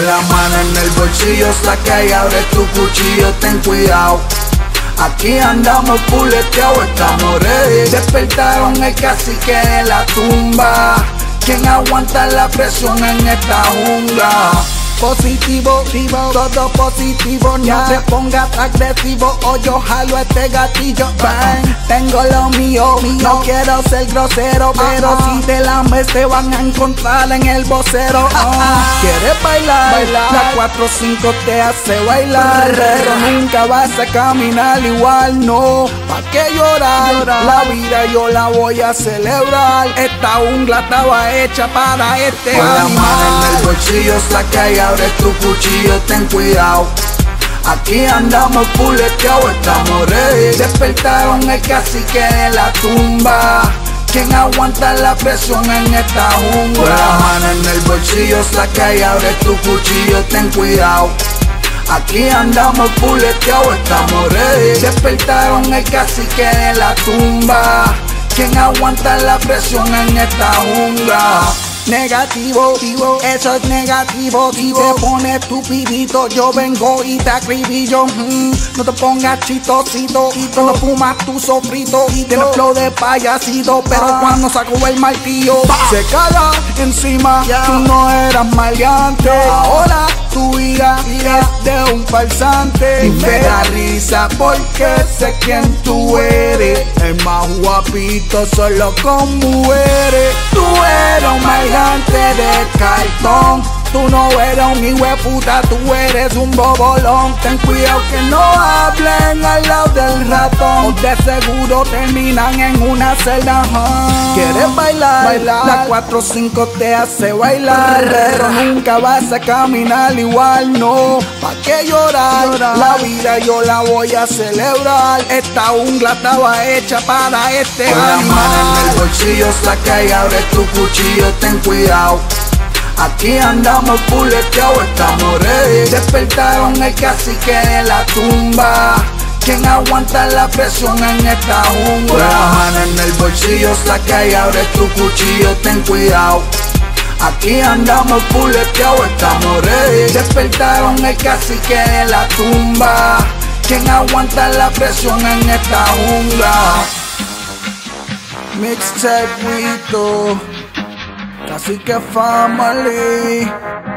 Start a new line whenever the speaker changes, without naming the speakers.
Con la mano en el bolsillo saca y abre tu cuchillo, ten cuidado. Aquí andamos puleteados, estamos ready. Despertaron el cacique de la tumba. ¿Quién aguanta la presión en esta jungla? Positivo, todo positivo, no te pongas agresivo o yo jalo este gatillo. Bang, tengo lo mío, no quiero ser grosero, pero si te lames te van a encontrar en el vocero. ¿Quieres bailar? La 4-5 te hace bailar, pero nunca vas a caminar igual, no. ¿Pa' qué llorar? La vida yo la voy a celebrar. Esta jungla estaba hecha para este animal. Con la mano en el bolsillo saca y abre tu cuchillo, ten cuidado. Aquí andamos puleteados, estamos ready. Despertaron el cacique de la tumba. ¿Quién aguanta la presión en esta jungla? Con la mano en el bolsillo saca y abre tu cuchillo, ten cuidado. Aquí andamos puleteados, estamos ready. Despertaron el cacique de la tumba. ¿Quién aguanta la presión en esta jungla? Negativo, eso es negativo. Si te pones estupidito, yo vengo y te acribillo. No te pongas chistosito, cuando fumas tu sofrito. Tienes flow de payasito, pero cuando saco el martillo se caga encima. Tú no eras maleante, ahora tu vida es de un farsante. Y me da risa porque sé quién tú eres. El más guapito solo con mujeres. Tú eres un maleante de cartón. Tú no eres un hijo de puta, tú eres un bobolón. Ten cuidado que no hablen al lado del ratón, o de seguro terminan en una celda. ¿Quieres bailar? La 4-5 te hace bailar, pero nunca vas a caminar igual, no. ¿Pa' qué llorar? La vida yo la voy a celebrar. Esta jungla estaba hecha para este animal. Con la mano en el bolsillo saca y abre tu cuchillo, ten cuidado. Aquí andamos puleteados, estamos ready. Despertaron el cacique de la tumba. ¿Quién aguanta la presión en esta jungla? Con la mano en el bolsillo saca y abre tu cuchillo, ten cuidado. Aquí andamos puleteados, estamos ready. Despertaron el cacique de la tumba. ¿Quién aguanta la presión en esta jungla? Mixtape Wito, Cacique Family.